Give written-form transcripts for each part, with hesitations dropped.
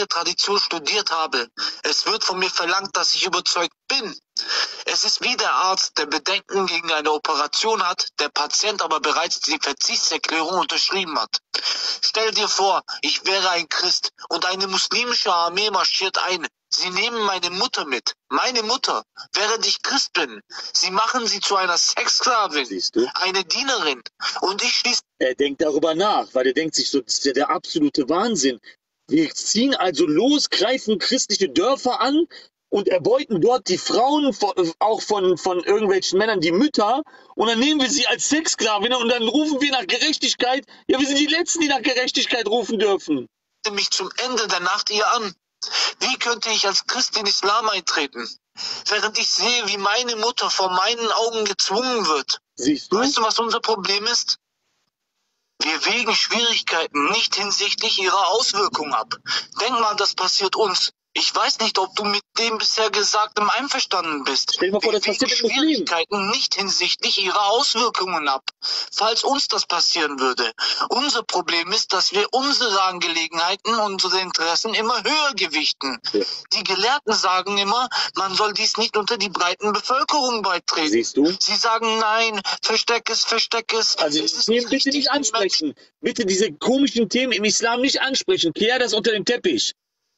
christliche Tradition studiert habe. Es wird von mir verlangt, dass ich überzeugt bin. Es ist wie der Arzt, der Bedenken gegen eine Operation hat, der Patient aber bereits die Verzichtserklärung unterschrieben hat. Stell dir vor, ich wäre ein Christ und eine muslimische Armee marschiert ein. Sie nehmen meine Mutter mit. Meine Mutter, während ich Christ bin. Sie machen sie zu einer Sexsklavin, Siehst du? eine Dienerin. Und ich schließe... Er denkt darüber nach, weil er denkt sich so, das ist ja der absolute Wahnsinn. Wir ziehen also los, greifen christliche Dörfer an und erbeuten dort die Frauen, auch von irgendwelchen Männern, die Mütter, und dann nehmen wir sie als Sexsklavinnen und dann rufen wir nach Gerechtigkeit. Ja, wir sind die Letzten, die nach Gerechtigkeit rufen dürfen. mich zum Ende der Nacht ihr an. Wie könnte ich als Christ in Islam eintreten, während ich sehe, wie meine Mutter vor meinen Augen gezwungen wird? Siehst du? Weißt du, was unser Problem ist? Wir wägen Schwierigkeiten nicht hinsichtlich ihrer Auswirkungen ab. Denk mal, das passiert uns. Ich weiß nicht, ob du mit dem bisher Gesagten einverstanden bist. Stell dir mal vor, das Wir passiert wägen mit Muslimen. Schwierigkeiten nicht hinsichtlich ihrer Auswirkungen ab, falls uns das passieren würde. Unser Problem ist, dass wir unsere Angelegenheiten, unsere Interessen immer höher gewichten. Ja. Die Gelehrten sagen immer, man soll dies nicht unter die breiten Bevölkerung beitreten. Siehst du? Sie sagen, nein, versteck es, versteck es. Also Es ist bitte richtig, nicht die ansprechen. Bitte diese komischen Themen im Islam nicht ansprechen. Kehr das unter den Teppich.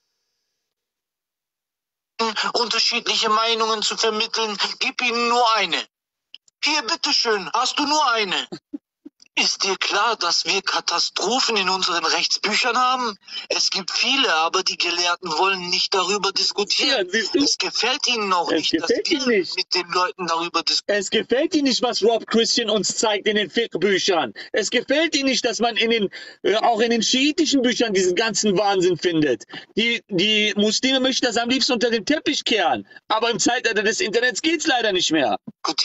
unterschiedliche Meinungen zu vermitteln, gib ihnen nur eine. Hier, bitteschön, hast du nur eine. Ist dir klar, dass wir Katastrophen in unseren Rechtsbüchern haben? Es gibt viele, aber die Gelehrten wollen nicht darüber diskutieren. Ja, siehst du? Es gefällt ihnen auch Es nicht, dass gefällt wir ihnen nicht. mit den Leuten darüber diskutieren. Es gefällt Ihnen nicht, was Rob Christian uns zeigt in den Fiqh-Büchern. Es gefällt Ihnen nicht, dass man auch in den schiitischen Büchern diesen ganzen Wahnsinn findet. Die Muslime möchten das am liebsten unter den Teppich kehren. Aber im Zeitalter des Internets geht's leider nicht mehr.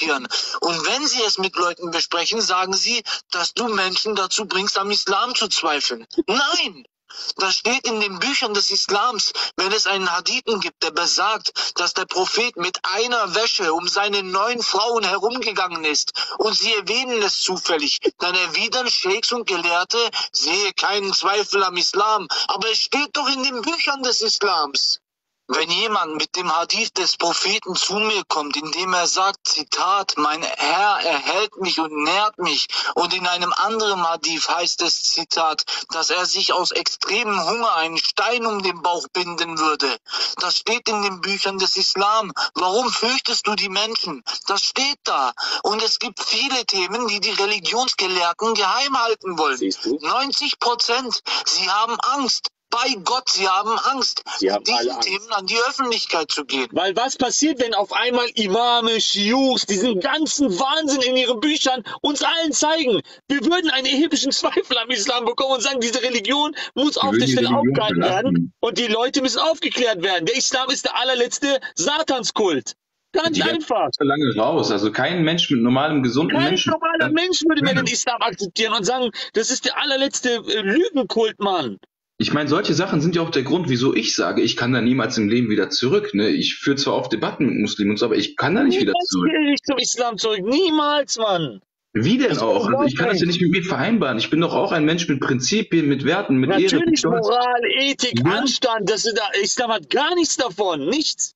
Und wenn sie es mit Leuten besprechen, sagen sie, dass du Menschen dazu bringst, am Islam zu zweifeln. Nein! Das steht in den Büchern des Islams, wenn es einen Hadithen gibt, der besagt, dass der Prophet mit einer Wäsche um seine 9 Frauen herumgegangen ist und sie erwähnen es zufällig, dann erwidern Scheiks und Gelehrte, sehe keinen Zweifel am Islam, aber es steht doch in den Büchern des Islams. Wenn jemand mit dem Hadith des Propheten zu mir kommt, indem er sagt, Zitat, mein Herr erhält mich und nährt mich, und in einem anderen Hadith heißt es, Zitat, dass er sich aus extremem Hunger einen Stein um den Bauch binden würde. Das steht in den Büchern des Islam. Warum fürchtest du die Menschen? Das steht da. Und es gibt viele Themen, die die Religionsgelehrten geheim halten wollen. Siehst du? 90%. Sie haben Angst. Bei Gott, sie haben Angst, Sie haben mit alle diesen Angst. Themen an die Öffentlichkeit zu gehen. Weil was passiert, wenn auf einmal Imame, Shiuchs, diesen ganzen Wahnsinn in ihren Büchern uns allen zeigen? Wir würden einen erheblichen Zweifel am Islam bekommen und sagen, diese Religion muss auf der würden die Stelle Religion aufgehalten werden verlassen. und die Leute müssen aufgeklärt werden. Der Islam ist der allerletzte Satanskult. Ganz Die einfach. so lange raus. Also kein Mensch mit normalem, gesunden Kein Menschen. normaler Mensch würde mehr den Islam akzeptieren und sagen, das ist der allerletzte Lügenkult, Mann. Ich meine, solche Sachen sind ja auch der Grund, wieso ich sage, ich kann da niemals im Leben wieder zurück. Ne? Ich führe zwar oft Debatten mit Muslimen und so, aber ich kann da nicht wieder Niemals zurück. kehre ich zum Islam zurück. Niemals, Mann. Wie denn Das auch? ist Also ich kann das ja unglaublich. nicht mit mir vereinbaren. Ich bin doch auch ein Mensch mit Prinzipien, mit Werten, mit Ehre, mit Natürlich Stolz. Moral, Ethik, Ja. Anstand. Das ist, der Islam hat gar nichts davon. Nichts.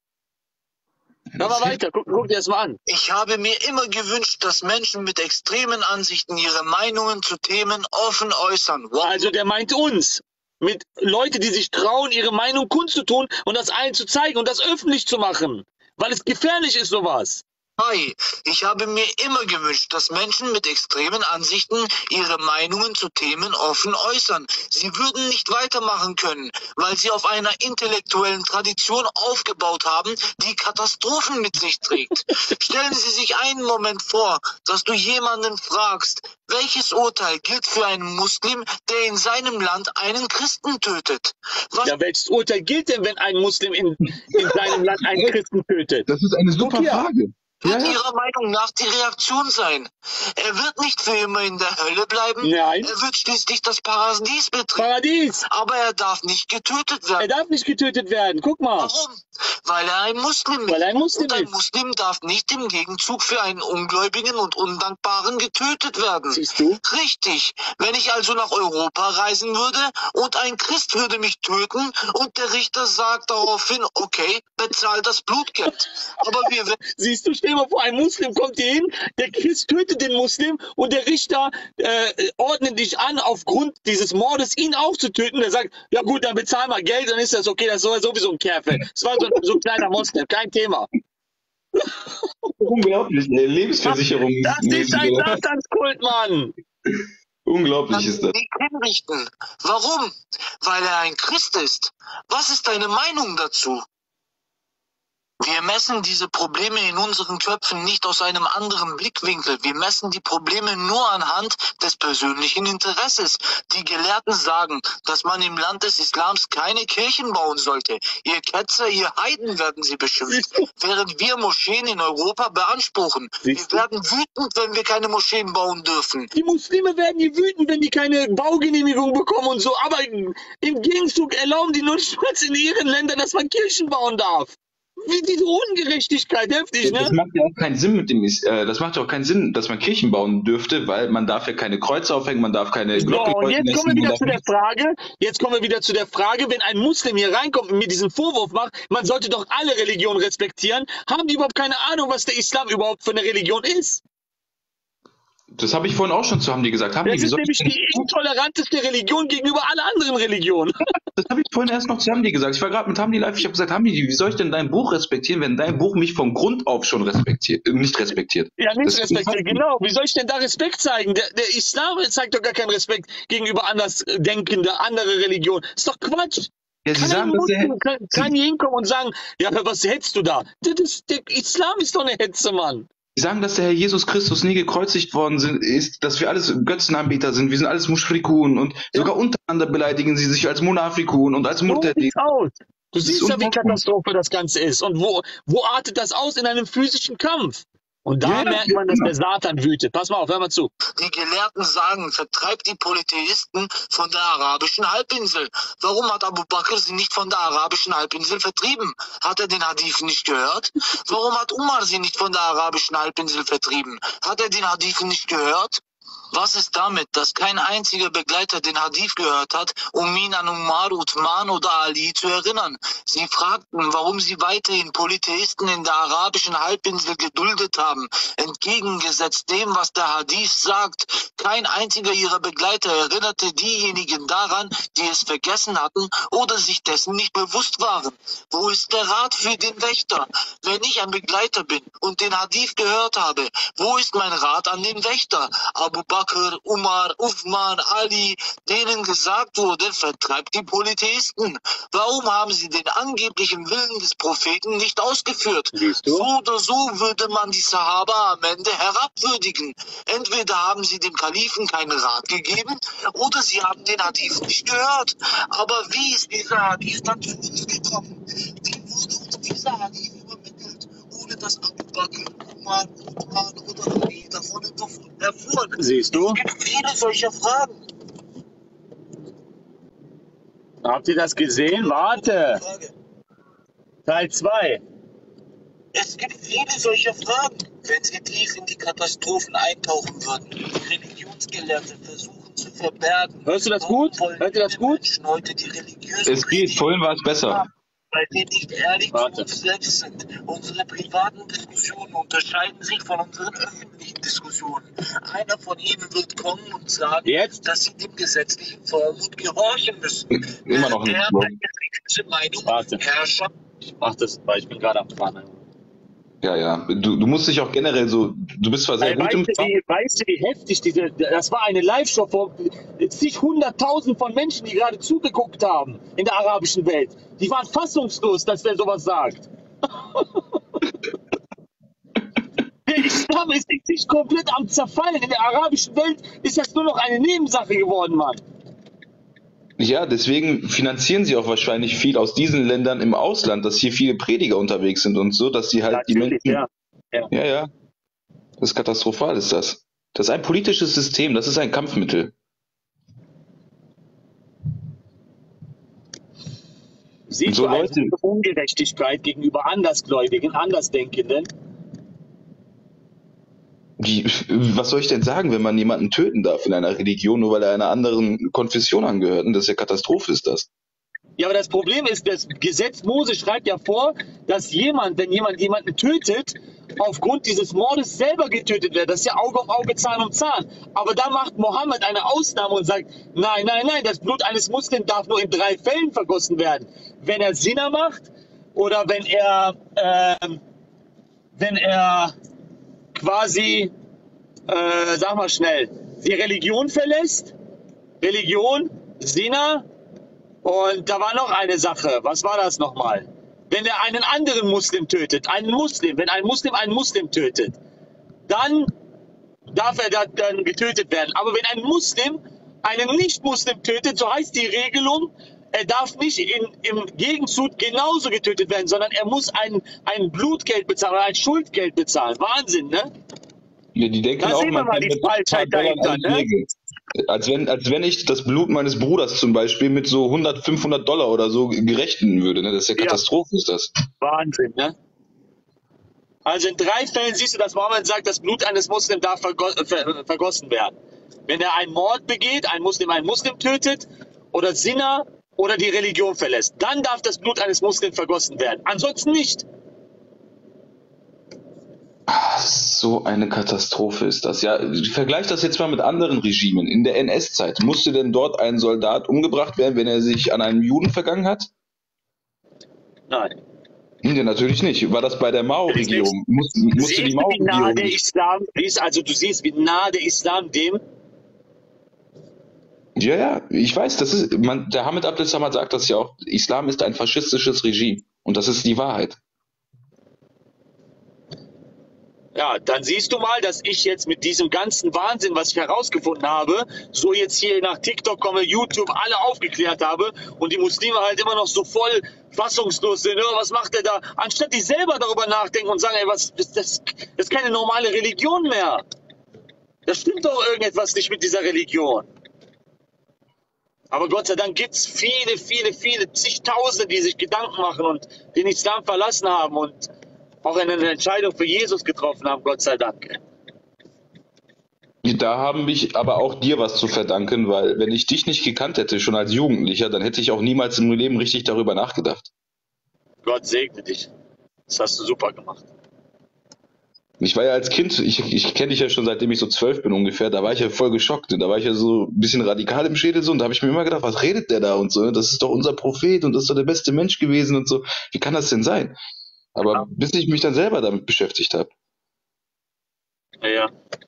Aber weiter. Guck dir das mal an. Ich habe mir immer gewünscht, dass Menschen mit extremen Ansichten ihre Meinungen zu Themen offen äußern. Also der meint uns. Mit Leute, die sich trauen, ihre Meinung kundzutun und das allen zu zeigen und das öffentlich zu machen. Weil es gefährlich ist, sowas. Hi, ich habe mir immer gewünscht, dass Menschen mit extremen Ansichten ihre Meinungen zu Themen offen äußern. Sie würden nicht weitermachen können, weil sie auf einer intellektuellen Tradition aufgebaut haben, die Katastrophen mit sich trägt. Stellen Sie sich einen Moment vor, dass du jemanden fragst, welches Urteil gilt für einen Muslim, der in seinem Land einen Christen tötet? Was Ja, welches Urteil gilt denn, wenn ein Muslim in seinem Land einen Christen tötet? Das ist eine super Guck hier. Frage. wird Ja, ja. Ihrer Meinung nach die Reaktion sein? Er wird nicht für immer in der Hölle bleiben. Nein. Er wird schließlich das Paradies betreten. Paradies. Aber er darf nicht getötet Er werden. darf nicht getötet werden. Guck mal. Warum? Weil er ein Muslim ist. Weil er ein Muslim und ein ist. Muslim darf nicht im Gegenzug für einen Ungläubigen und Undankbaren getötet werden. Siehst du? Richtig. Wenn ich also nach Europa reisen würde und ein Christ würde mich töten und der Richter sagt daraufhin, okay, bezahl das Blutgeld. Aber wir werden Siehst du, stell dir mal vor, ein Muslim kommt hier hin, der Christ tötet den Muslim und der Richter ordnet dich an, aufgrund dieses Mordes ihn auch zu töten. Der sagt, ja gut, dann bezahl mal Geld, dann ist das okay, das war sowieso ein Kerl. Das war so ein kleiner Muslim, kein Thema. Unglaublich, ey. Lebensversicherung. Das ist ein Satanskult, Mann. Unglaublich ist das. Weg hinrichten. Warum? Weil er ein Christ ist. Was ist deine Meinung dazu? Wir messen diese Probleme in unseren Köpfen nicht aus einem anderen Blickwinkel. Wir messen die Probleme nur anhand des persönlichen Interesses. Die Gelehrten sagen, dass man im Land des Islams keine Kirchen bauen sollte. Ihr Ketzer, ihr Heiden werden sie beschimpft. Während wir Moscheen in Europa beanspruchen. Wir werden wütend, wenn wir keine Moscheen bauen dürfen. Die Muslime werden hier wütend, wenn die keine Baugenehmigung bekommen und so. Aber im Gegenzug erlauben die nonstals in ihren Ländern, dass man Kirchen bauen darf. Wie diese Ungerechtigkeit, heftig, Das ne? macht ja auch keinen Sinn das macht ja auch keinen Sinn, dass man Kirchen bauen dürfte, weil man darf ja keine Kreuze aufhängen, man darf keine So, Glocke und läuten jetzt kommen lassen, wir man wieder darf zu der Frage, wenn ein Muslim hier reinkommt und mir diesen Vorwurf macht, man sollte doch alle Religionen respektieren, haben die überhaupt keine Ahnung, was der Islam überhaupt für eine Religion ist? Das habe ich vorhin auch schon zu haben die gesagt. Das ist nämlich die intoleranteste Religion gegenüber allen anderen Religionen. Das habe ich vorhin erst noch zu Hamdi gesagt. Ich war gerade mit Hamdi live, ich habe gesagt, Hamdi, wie soll ich denn dein Buch respektieren, wenn dein Buch mich von Grund auf schon nicht respektiert? Ja, nicht Das- respektieren, genau. Wie soll ich denn da Respekt zeigen? Der Islam zeigt doch gar keinen Respekt gegenüber andersdenkende, andere Religionen. Ist doch Quatsch. Ja, Sie sagen, dass der Kann hier hinkommen und sagen, ja, aber was hetzt du da? Der Islam ist doch eine Hetze, Mann. Sie sagen, dass der Herr Jesus Christus nie gekreuzigt worden ist, dass wir alles Götzenanbeter sind, wir sind alles Mushrikun und sogar untereinander beleidigen sie sich als Munafikun und als So Mutter. sieht's aus. Du ist siehst ja, wie unfassbar. Katastrophe das Ganze ist. Und wo artet das aus? In einem physischen Kampf. Und da Ja, merkt man, dass genau. der Satan wütet. Pass mal auf, hör mal zu. Die Gelehrten sagen, vertreibt die Polytheisten von der arabischen Halbinsel. Warum hat Abu Bakr sie nicht von der arabischen Halbinsel vertrieben? Hat er den Hadith nicht gehört? Warum hat Umar sie nicht von der arabischen Halbinsel vertrieben? Hat er den Hadith nicht gehört? Was ist damit, dass kein einziger Begleiter den Hadith gehört hat, um ihn an Umar, Uthman oder Ali zu erinnern? Sie fragten, warum sie weiterhin Polytheisten in der arabischen Halbinsel geduldet haben. Entgegengesetzt dem, was der Hadith sagt, kein einziger ihrer Begleiter erinnerte diejenigen daran, die es vergessen hatten oder sich dessen nicht bewusst waren. Wo ist der Rat für den Wächter? Wenn ich ein Begleiter bin und den Hadith gehört habe, wo ist mein Rat an den Wächter? Abu Bakr, Umar, Uthman, Ali, denen gesagt wurde, vertreibt die Polytheisten. Warum haben sie den angeblichen Willen des Propheten nicht ausgeführt? Siehst du? So oder so würde man die Sahaba am Ende herabwürdigen. Entweder haben sie dem Kalifen keinen Rat gegeben oder sie haben den Hadith nicht gehört. Aber wie ist dieser Hadith dann zu uns gekommen? Wie wurde uns dieser Hadith übermittelt, ohne dass Abu Bakr, Umar, Uthman oder Ali davon erfuhren? Siehst du? Es gibt viele solcher Fragen. Habt ihr das gesehen? Warte. Frage. Teil 2. Es gibt viele solcher Fragen. Wenn Sie tief in die Katastrophen eintauchen würden, Religionsgelehrte versuchen zu verbergen. Hörst du das Warum gut? wollen Hört ihr das viele gut? Menschen heute die religiösen Es geht, vorhin war es besser. weil wir nicht ehrlich Warte. zu uns selbst sind. Unsere privaten Diskussionen unterscheiden sich von unseren öffentlichen Diskussionen. Einer von ihnen wird kommen und sagen, Jetzt? dass sie dem gesetzlichen Vormund gehorchen müssen. Immer noch nicht. Der eine religiöse Meinung Warte. herrscht. Ich mach das, weil ich bin gerade am Fahren. Ja, ja. Du musst dich auch generell so, du bist zwar sehr gut im Weißt du, wie heftig das war eine Live-Show vor zig hunderttausend von Menschen, die gerade zugeguckt haben in der arabischen Welt. Die waren fassungslos, dass der sowas sagt. Der Islam ist sich komplett am Zerfallen. In der arabischen Welt ist das nur noch eine Nebensache geworden, Mann. Ja, deswegen finanzieren sie auch wahrscheinlich viel aus diesen Ländern im Ausland, dass hier viele Prediger unterwegs sind und so, dass sie halt die Menschen. ja. Ja, ja. Das ist katastrophal, ist das. Das ist ein politisches System, das ist ein Kampfmittel. Siehst So du eine Leute, Ungerechtigkeit gegenüber Andersgläubigen, Andersdenkenden? was soll ich denn sagen, wenn man jemanden töten darf in einer Religion, nur weil er einer anderen Konfession angehört? Und das ist ja Katastrophe, ist das. Ja, aber das Problem ist, das Gesetz Mose schreibt ja vor, dass wenn jemand jemanden tötet, aufgrund dieses Mordes selber getötet wird. Das ist ja Auge um Auge, Zahn um Zahn. Aber da macht Mohammed eine Ausnahme und sagt, nein, nein, nein, das Blut eines Muslims darf nur in 3 Fällen vergossen werden. Wenn er Zina macht oder wenn er quasi, sag mal schnell, die Religion verlässt, Religion, Zina, und da war noch eine Sache. Was war das nochmal? Wenn er einen anderen Muslim tötet, wenn ein Muslim einen Muslim tötet, dann darf er dann getötet werden. Aber wenn ein Muslim einen Nicht-Muslim tötet, so heißt die Regelung, er darf nicht im Gegenzug genauso getötet werden, sondern er muss ein Blutgeld bezahlen oder ein Schuldgeld bezahlen. Wahnsinn, ne? Ja, die denken Da auch, sehen wir man mal kann die mit ein paar Falschheit Dollar dahinter, alles ne? regeln. Als wenn ich das Blut meines Bruders zum Beispiel mit so 100, 500 Dollar oder so gerechnen würde. Ne? Das ist ja Ja. Katastrophe, ist das. Wahnsinn, ne? Also in 3 Fällen siehst du, dass Mohammed sagt, das Blut eines Muslims darf vergossen werden. Wenn er einen Mord begeht, ein Muslim einen Muslim tötet oder Zina oder die Religion verlässt, dann darf das Blut eines Muslims vergossen werden. Ansonsten nicht. So eine Katastrophe ist das. Ja, vergleich das jetzt mal mit anderen Regimen. In der NS-Zeit musste denn dort ein Soldat umgebracht werden, wenn er sich an einem Juden vergangen hat? Nein. Ja, natürlich nicht. War das bei der Mao-Regierung? Musste Siehst die du, wie nah Mao-Regierung der nicht? Islam ist? Also du siehst, wie nah der Islam dem. Ja, ja, ich weiß, der Hamid Abdel Samad sagt das ja auch, Islam ist ein faschistisches Regime. Und das ist die Wahrheit. Ja, dann siehst du mal, dass ich jetzt mit diesem ganzen Wahnsinn, was ich herausgefunden habe, so jetzt hier nach TikTok komme, YouTube, alle aufgeklärt habe und die Muslime halt immer noch so voll fassungslos sind. Oh, was macht der da? Anstatt die selber darüber nachdenken und sagen, ey, das ist keine normale Religion mehr. Da stimmt doch irgendetwas nicht mit dieser Religion. Aber Gott sei Dank gibt es viele, zigtausende, die sich Gedanken machen und den Islam verlassen haben und auch eine Entscheidung für Jesus getroffen haben, Gott sei Dank. Da haben mich aber auch dir was zu verdanken, weil wenn ich dich nicht gekannt hätte, schon als Jugendlicher, dann hätte ich auch niemals im Leben richtig darüber nachgedacht. Gott segne dich. Das hast du super gemacht. Ich war ja als Kind, ich kenne dich ja schon seitdem ich so 12 bin ungefähr, da war ich ja voll geschockt. Da war ich ja so ein bisschen radikal im Schädel so und da habe ich mir immer gedacht, was redet der da und so, ne? Das ist doch unser Prophet und das ist doch der beste Mensch gewesen und so. Wie kann das denn sein? Aber bis ich mich dann selber damit beschäftigt habe. Ja.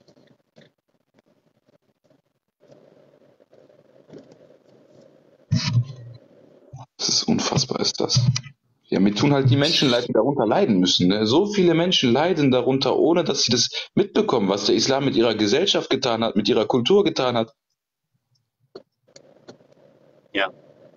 Das ist unfassbar, ist das. Ja, mir tun halt die Menschen leid, die darunter leiden müssen. Ne? So viele Menschen leiden darunter, ohne dass sie das mitbekommen, was der Islam mit ihrer Gesellschaft getan hat, mit ihrer Kultur getan hat. Ja.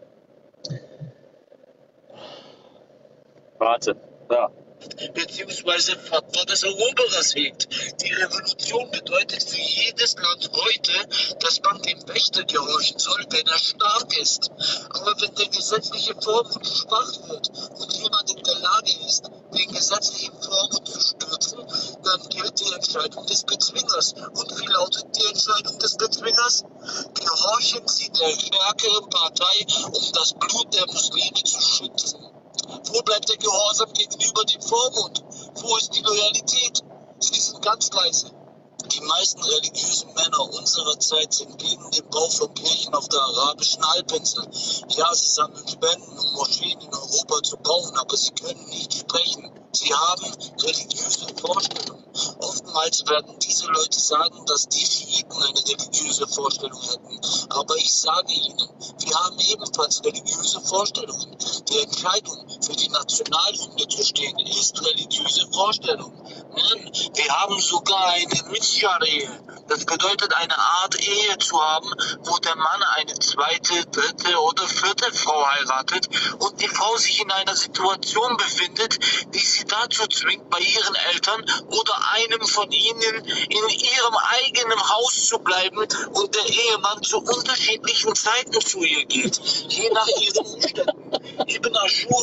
Warte. Ja. Beziehungsweise Fatwa des Eroberers hegt. Die Revolution bedeutet für jedes Land heute, dass man dem Wächter gehorchen soll, wenn er stark ist. Aber wenn der gesetzliche Vormund schwach wird und jemand in der Lage ist, den gesetzlichen Vormund zu stürzen, dann gilt die Entscheidung des Bezwingers. Und wie lautet die Entscheidung des Bezwingers? Gehorchen Sie der stärkeren Partei, um das Blut der Muslime zu schützen. Wo bleibt der Gehorsam gegenüber dem Vormund? Wo ist die Loyalität? Sie sind ganz leise. Die meisten religiösen Männer unserer Zeit sind gegen den Bau von Kirchen auf der arabischen Halbinsel. Ja, sie sammeln Spenden, um Moscheen in Europa zu bauen, aber sie können nicht sprechen. Sie haben religiöse Vorstellungen. Oftmals werden diese Leute sagen, dass die Schiiten eine religiöse Vorstellung hätten. Aber ich sage ihnen, wir haben ebenfalls religiöse Vorstellungen. Die Entscheidung, für die Nationalhymne zu stehen, ist religiöse Vorstellung. Mann, wir haben sogar eine Mischare. Das bedeutet eine Art Ehe zu haben, wo der Mann eine zweite, dritte oder vierte Frau heiratet und die Frau sich in einer Situation befindet, die sie dazu zwingt, bei ihren Eltern oder einem von ihnen in ihrem eigenen Haus zu bleiben und der Ehemann zu unterschiedlichen Zeiten zu ihr geht, je nach ihren Umständen. Ibn Aschur,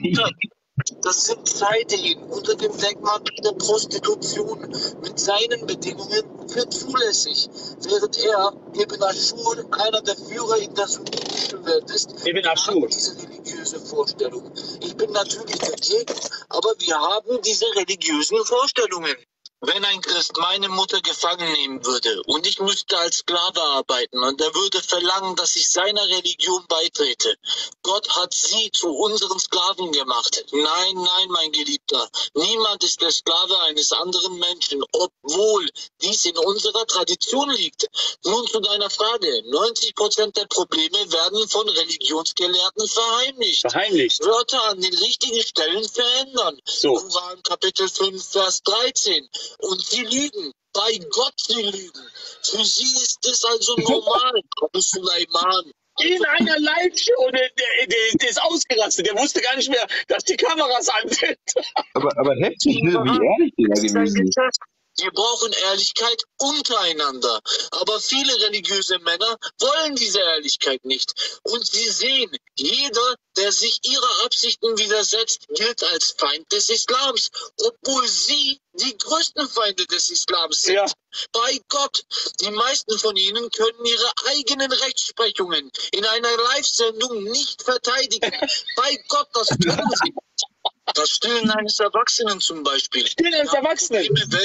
das sind Zeitehen unter dem Deckmantel der Prostitution mit seinen Bedingungen für zulässig, während er, Ibn Aschur, einer der Führer in der sunnitischen Welt ist. Ibn Wir Aschur. haben diese religiöse Vorstellung. Ich bin natürlich dagegen, aber wir haben diese religiösen Vorstellungen. Wenn ein Christ meine Mutter gefangen nehmen würde und ich müsste als Sklave arbeiten und er würde verlangen, dass ich seiner Religion beitrete, Gott hat sie zu unseren Sklaven gemacht. Nein, nein, mein Geliebter, niemand ist der Sklave eines anderen Menschen, obwohl dies in unserer Tradition liegt. Nun zu deiner Frage. 90% der Probleme werden von Religionsgelehrten verheimlicht. Verheimlicht. Wörter an den richtigen Stellen verändern. So. Koran Kapitel 5, Vers 13. Und sie lügen. Bei Gott sie lügen. Für sie ist es also normal. Abu Sulaiman. In einer Live-Show, der ist ausgerastet. Der wusste gar nicht mehr, dass die Kameras an sind. Aber heftig, ne? Wie ehrlich der da gewesen ist. Wir brauchen Ehrlichkeit untereinander. Aber viele religiöse Männer wollen diese Ehrlichkeit nicht. Und sie sehen, jeder, der sich ihrer Absichten widersetzt, gilt als Feind des Islams, obwohl sie die größten Feinde des Islams sind. Ja. Bei Gott, die meisten von ihnen können ihre eigenen Rechtsprechungen in einer Live-Sendung nicht verteidigen. Bei Gott, das tun sie. Das Stillen eines Erwachsenen zum Beispiel. Stillen eines Erwachsenen.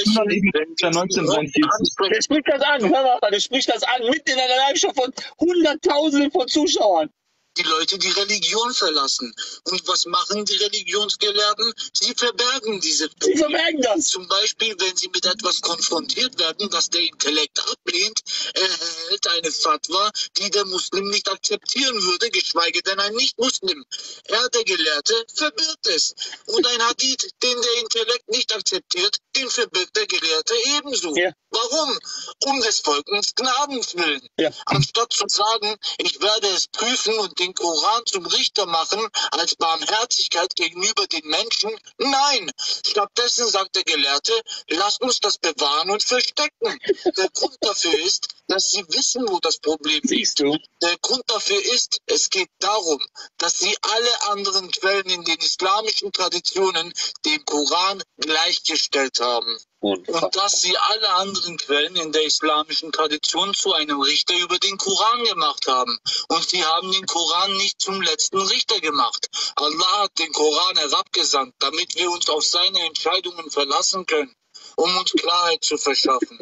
Ja, 1943. Der spricht das an, hör mal, der spricht das an, mitten in einer Live-Show von Hunderttausenden von Zuschauern. Die Leute, die Religion verlassen. Und was machen die Religionsgelehrten? Sie verbergen diese Sie verbergen das. Zum Beispiel, wenn sie mit etwas konfrontiert werden, das der Intellekt ablehnt, erhält eine Fatwa, die der Muslim nicht akzeptieren würde, geschweige denn ein Nicht-Muslim. Er, der Gelehrte, verbirgt es. Und ein Hadith, den der Intellekt nicht akzeptiert, den verbirgt der Gelehrte ebenso. Ja. Warum? Um des Volkens Gnadens willen. Ja. Anstatt zu sagen, ich werde es prüfen und den Koran zum Richter machen, als Barmherzigkeit gegenüber den Menschen. Nein, stattdessen sagt der Gelehrte, lasst uns das bewahren und verstecken. Der Grund dafür ist, dass sie wissen, wo das Problem liegt. Siehst du? Der Grund dafür ist, es geht darum, dass sie alle anderen Quellen in den islamischen Traditionen dem Koran gleichgestellt haben. Und dass sie alle anderen Quellen in der islamischen Tradition zu einem Richter über den Koran gemacht haben. Und sie haben den Koran nicht zum letzten Richter gemacht. Allah hat den Koran herabgesandt, damit wir uns auf seine Entscheidungen verlassen können, um uns Klarheit zu verschaffen.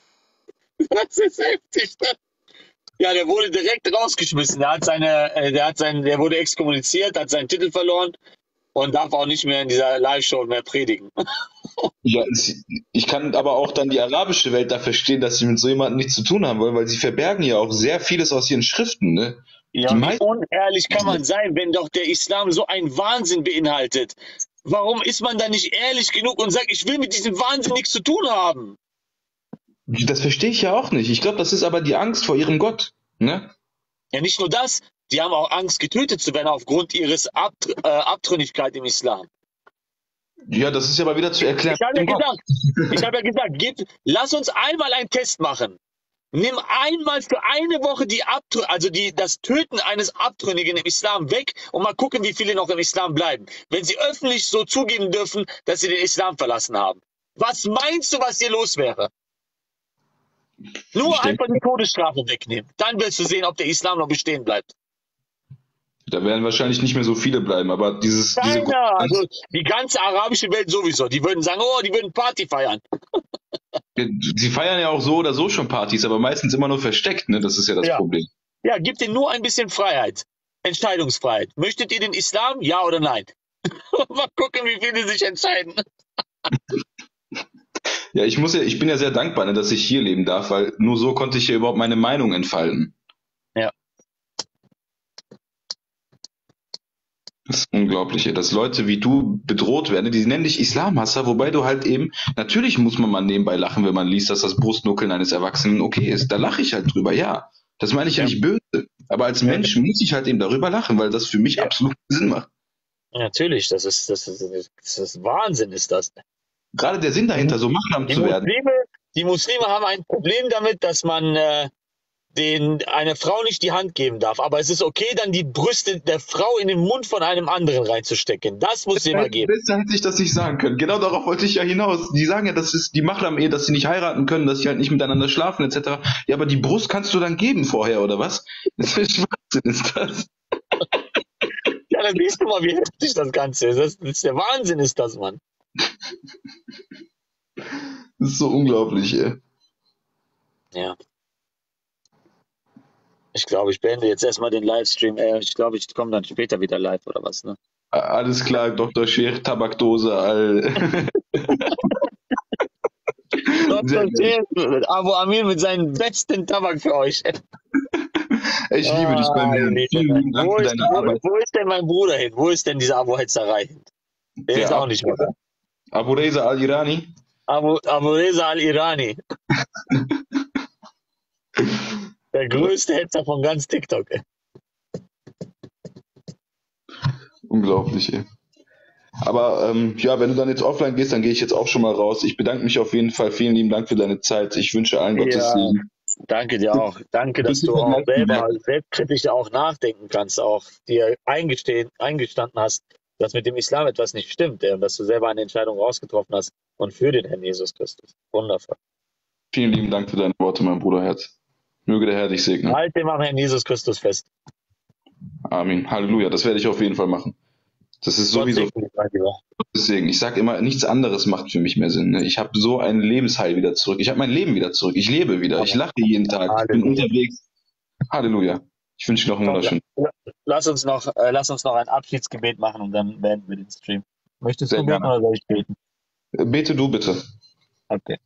Das ist heftig. Ne? Ja, der wurde direkt rausgeschmissen. Der wurde exkommuniziert, hat seinen Titel verloren und darf auch nicht mehr in dieser Live-Show mehr predigen. Ja, ich kann aber auch dann die arabische Welt da verstehen, dass sie mit so jemandem nichts zu tun haben wollen, weil sie verbergen ja auch sehr vieles aus ihren Schriften, ne? Ja, wie unehrlich kann man sein, wenn doch der Islam so einen Wahnsinn beinhaltet? Warum ist man da nicht ehrlich genug und sagt, ich will mit diesem Wahnsinn nichts zu tun haben? Das verstehe ich ja auch nicht. Ich glaube, das ist aber die Angst vor ihrem Gott, ne? Ja, nicht nur das, die haben auch Angst, getötet zu werden aufgrund ihres Abtrünnigkeit im Islam. Ja, das ist ja aber wieder zu erklären. Ich habe ja gesagt, lass uns einmal einen Test machen. Nimm einmal für eine Woche das Töten eines Abtrünnigen im Islam weg und mal gucken, wie viele noch im Islam bleiben. Wenn sie öffentlich so zugeben dürfen, dass sie den Islam verlassen haben. Was meinst du, was hier los wäre? Nur einfach die Todesstrafe wegnehmen. Dann wirst du sehen, ob der Islam noch bestehen bleibt. Da werden wahrscheinlich nicht mehr so viele bleiben, aber also die ganze arabische Welt sowieso. Die würden sagen, die würden Party feiern. Sie feiern ja auch so oder so schon Partys, aber meistens immer nur versteckt, ne? Das ist ja das Problem. Ja, gibt ihnen nur ein bisschen Freiheit. Entscheidungsfreiheit. Möchtet ihr den Islam? Ja oder nein? Mal gucken, wie viele sich entscheiden. Ja, ich bin ja sehr dankbar, ne, dass ich hier leben darf, weil nur so konnte ich hier überhaupt meine Meinung entfalten. Ja. Das Unglaubliche, dass Leute wie du bedroht werden, die nennen dich Islamhasser, wobei du halt eben, natürlich muss man mal nebenbei lachen, wenn man liest, dass das Brustnuckeln eines Erwachsenen okay ist. Da lache ich halt drüber, ja. Das meine ich ja nicht böse. Aber als Mensch muss ich halt eben darüber lachen, weil das für mich absolut Sinn macht. Natürlich, das ist Wahnsinn, ist das. Gerade der Sinn dahinter, so machtsam zu werden. Die Muslime haben ein Problem damit, dass man den eine Frau nicht die Hand geben darf, aber es ist okay, dann die Brüste der Frau in den Mund von einem anderen reinzustecken. Das muss es immer geben. Besser hätte ich das nicht sagen können. Genau darauf wollte ich ja hinaus. Die sagen ja, das ist die Mahram-Ehe, dass sie nicht heiraten können, dass sie halt nicht miteinander schlafen, etc. Ja, aber die Brust kannst du dann geben vorher, oder was? Das ist Schwachsinn, ist das. Ja, dann siehst du mal, wie heftig das Ganze ist. Das ist der Wahnsinn, ist das, Mann. Das ist so unglaublich, ey. Ja. Ich glaube, ich beende jetzt erstmal den Livestream. Ich glaube, ich komme dann später wieder live oder was, ne? Alles klar, Dr. Sheikh, Tabakdose, Dr. Sheikh, Abu Amir mit seinem besten Tabak für euch. Ich liebe dich beim Herrn. Vielen lieben Dank für deine Arbeit. Wo ist denn mein Bruder hin? Wo ist denn diese Abu Hetzerei hin? Der ist auch nicht mehr da. Abu Reza Al-Irani? Abu Reza Al-Irani. Der größte Hetzer von ganz TikTok. Unglaublich, ey. Aber ja, wenn du dann jetzt offline gehst, dann gehe ich jetzt auch schon mal raus. Ich bedanke mich auf jeden Fall. Vielen lieben Dank für deine Zeit. Ich wünsche allen Gottes Segen. Danke dir auch. Danke, dass du auch selber selbstkritisch auch nachdenken kannst, auch dir eingestanden hast, dass mit dem Islam etwas nicht stimmt, und dass du selber eine Entscheidung rausgetroffen hast und für den Herrn Jesus Christus. Wundervoll. Vielen lieben Dank für deine Worte, mein Bruderherz. Möge der Herr dich segnen. Halt dem am Herrn Jesus Christus fest. Amen. Halleluja. Das werde ich auf jeden Fall machen. Das ist sowieso deswegen. Ich sage immer, nichts anderes macht für mich mehr Sinn. Ne? Ich habe so ein Lebensheil wieder zurück. Ich habe mein Leben wieder zurück. Ich lebe wieder. Ich lache jeden Tag. Ich bin unterwegs. Halleluja. Ich wünsche dir noch einen wunderschönen. Lass uns noch ein Abschiedsgebet machen und dann beenden wir den Stream. Möchtest du beten oder soll ich beten? Bete du bitte. Okay.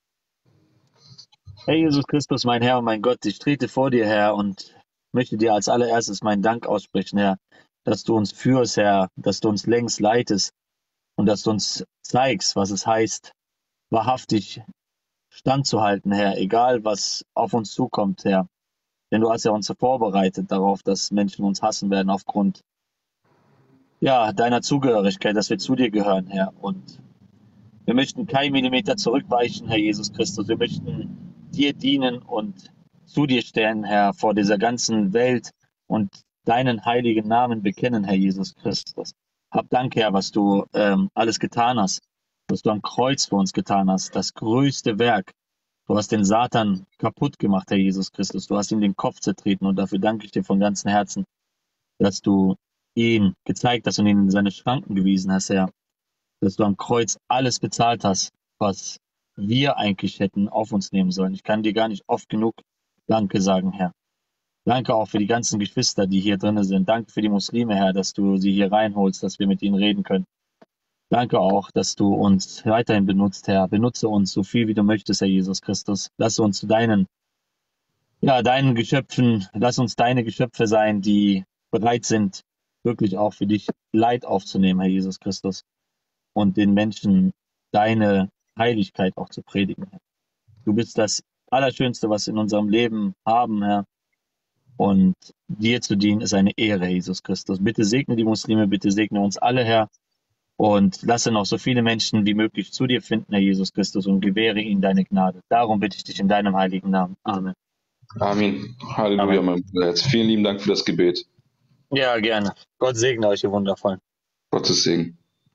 Herr Jesus Christus, mein Herr und mein Gott, ich trete vor dir, Herr, und möchte dir als allererstes meinen Dank aussprechen, Herr, dass du uns führst, Herr, dass du uns längst leitest und dass du uns zeigst, was es heißt, wahrhaftig standzuhalten, Herr, egal was auf uns zukommt, Herr. Denn du hast ja uns vorbereitet darauf, dass Menschen uns hassen werden aufgrund deiner Zugehörigkeit, dass wir zu dir gehören, Herr. Und wir möchten keinen Millimeter zurückweichen, Herr Jesus Christus. Wir möchten dir dienen und zu dir stellen, Herr, vor dieser ganzen Welt und deinen heiligen Namen bekennen, Herr Jesus Christus. Hab Dank, Herr, was du alles getan hast, was du am Kreuz für uns getan hast, das größte Werk. Du hast den Satan kaputt gemacht, Herr Jesus Christus. Du hast ihm den Kopf zertreten und dafür danke ich dir von ganzem Herzen, dass du ihn gezeigt hast und ihn in seine Schranken gewiesen hast, Herr. Dass du am Kreuz alles bezahlt hast, was wir eigentlich hätten auf uns nehmen sollen. Ich kann dir gar nicht oft genug Danke sagen, Herr. Danke auch für die ganzen Geschwister, die hier drin sind. Danke für die Muslime, Herr, dass du sie hier reinholst, dass wir mit ihnen reden können. Danke auch, dass du uns weiterhin benutzt, Herr. Benutze uns so viel, wie du möchtest, Herr Jesus Christus. Lass uns zu deinen Geschöpfen, lass uns deine Geschöpfe sein, die bereit sind, wirklich auch für dich Leid aufzunehmen, Herr Jesus Christus. Und den Menschen deine Heiligkeit auch zu predigen, Herr. Du bist das Allerschönste, was wir in unserem Leben haben, Herr. Und dir zu dienen ist eine Ehre, Herr Jesus Christus. Bitte segne die Muslime, bitte segne uns alle, Herr. Und lasse noch so viele Menschen wie möglich zu dir finden, Herr Jesus Christus, und gewähre ihnen deine Gnade. Darum bitte ich dich in deinem heiligen Namen. Amen. Amen. Halleluja, mein Bruderherz. Vielen lieben Dank für das Gebet. Ja, gerne. Gott segne euch, ihr Wundervollen. Gottes Segen.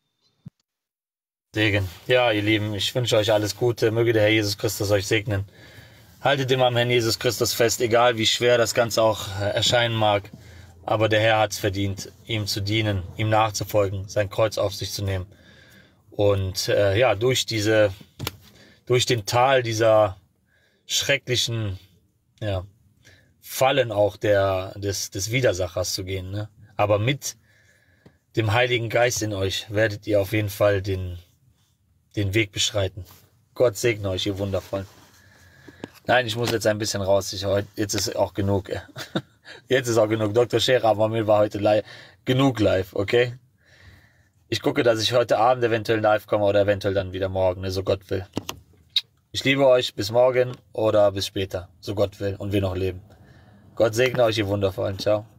Segen. Ja, ihr Lieben, ich wünsche euch alles Gute. Möge der Herr Jesus Christus euch segnen. Haltet immer am Herrn Jesus Christus fest, egal wie schwer das Ganze auch erscheinen mag. Aber der Herr hat es verdient, ihm zu dienen, ihm nachzufolgen, sein Kreuz auf sich zu nehmen. Und durch den Tal dieser schrecklichen Fallen auch des Widersachers zu gehen. Ne? Aber mit dem Heiligen Geist in euch werdet ihr auf jeden Fall den Weg beschreiten. Gott segne euch, ihr Wundervollen. Nein, ich muss jetzt ein bisschen raus. Jetzt ist auch genug. Jetzt ist auch genug. Dr. Sheikh Abu Amir war heute genug live, okay? Ich gucke, dass ich heute Abend eventuell live komme oder eventuell dann wieder morgen, so Gott will. Ich liebe euch, bis morgen oder bis später, so Gott will und wir noch leben. Gott segne euch, ihr Wundervollen. Ciao.